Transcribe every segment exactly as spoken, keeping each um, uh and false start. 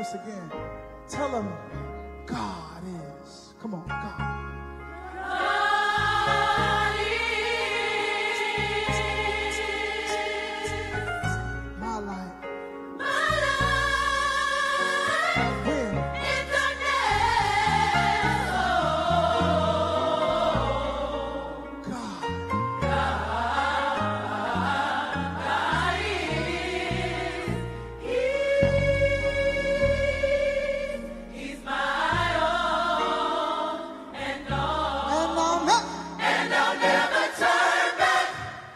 verse again. Tell them God is. Come on, God. God is my life. My life. When? In the name of God. God. God is. He He's my all and all. And I'll never, and I'll never turn back.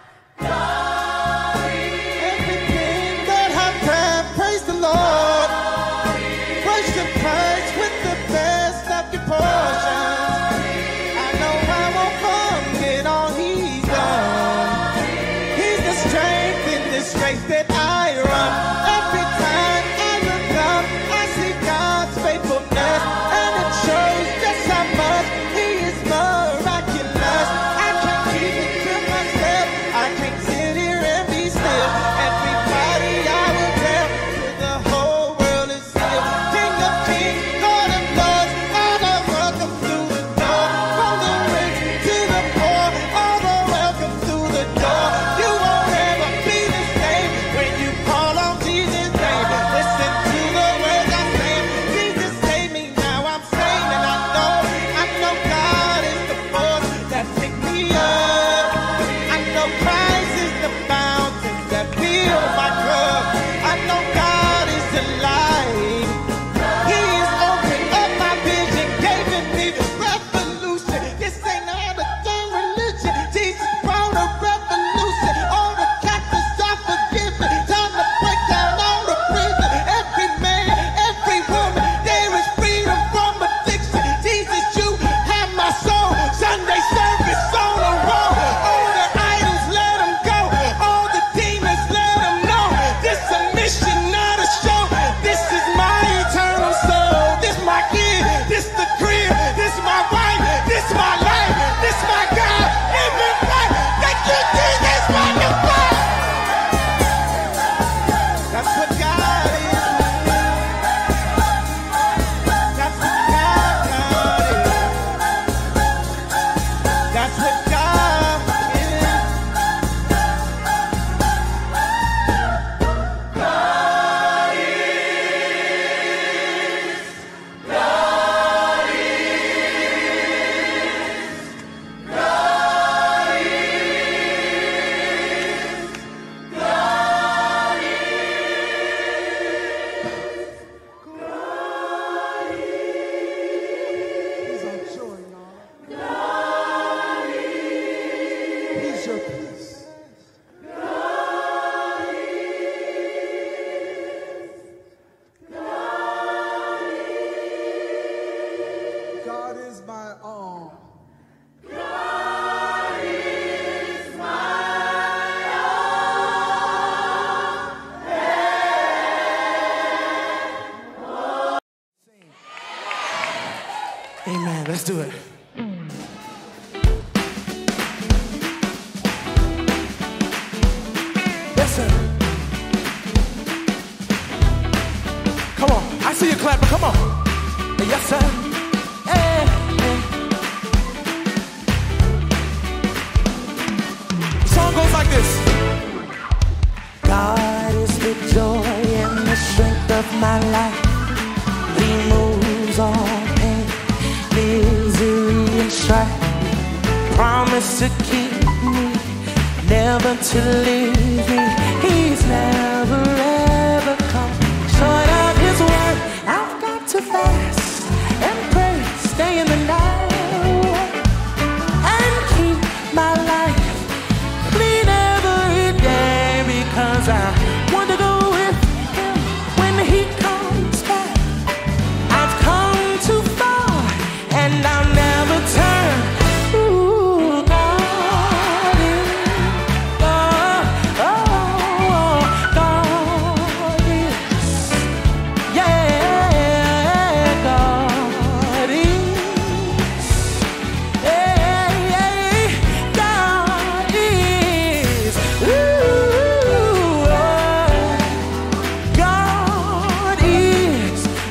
God is. Everything that I've had, praise the Lord. Praise the price with the best of your portions. I know I won't forget all He's done. He's the strength in this race that I run. Every time I look up, I see God's faithfulness, and it shows just how much He is miraculous. I can't keep it to myself. I can't sit here and be still. Everybody I will tell, till the whole world is still. King of kings, Lord of lords, all are welcome through the door. From the rich to the poor, all are welcome through the door. You won't ever be the same when you call on Jesus' name. Listen to the words I sing. Jesus saved me, now I'm saved, and I know, I know God is the force that picked me up. I know Christ is the fountain that fills my cup. I know God is alive. He has opened up my vision, gave me revolution. This ain't not a game religion. Jesus brought a revolution. All the captives are forgiven. Time to break down all the prison. Every man, every woman, there is freedom from addiction. Jesus, you have my soul. Sunday service on the road. All the idols, let them go. All the demons, let them know. This a mission, not a show. This is my eternal soul. This my kid. This the crib. This my wife. This my life. This my God. In the life. Thank you, Jesus, my new life. That's what God is. That's what God, God is. That's what God is. God is. God is. God is. God is. He's our joy, Lord. God is. He's your peace. God is. God is. God is my all. God is my Amen. Let's do it. Yes, sir. Come on. I see you clapping. Come on. Yes, sir. Hey, hey. Song goes like this. God is the joy and the strength of my life. He moves all pain, misery, and strife. Promise to keep me, never to leave me. He's never ever come short of His word. I've got to fast and pray, stay in the night, and keep my life clean every day, because I want to go with Him when He comes back. I've come too far and I'll never turn. Ooh, God is, oh, oh, God is, yeah, God is, hey, hey, God is, ooh, oh, God is.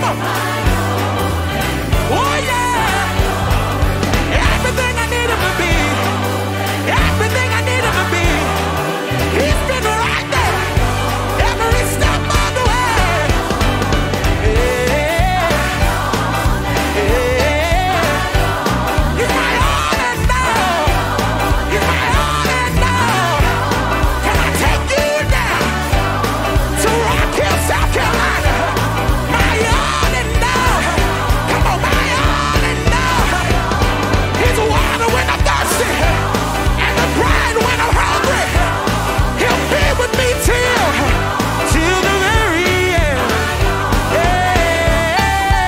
on. Oh, yeah. Everything I need him to be. Everything I need him to be. He's been right there. Every step of the way. Yeah. Yeah. He's my all and all. He's my all and all. Can I take you now to Rock Hill, South Carolina? My all and all. Come on, my all and all. He's water when I'm thirsty and the bread when I'm hungry. He'll be with me till, till the very end. Yeah.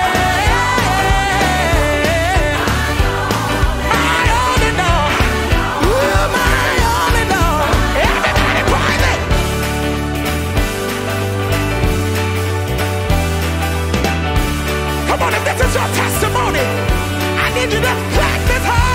My all and all. Ooh, my all and all. Everybody praise it. Come on, if this is your testimony, I need you to clap this hard.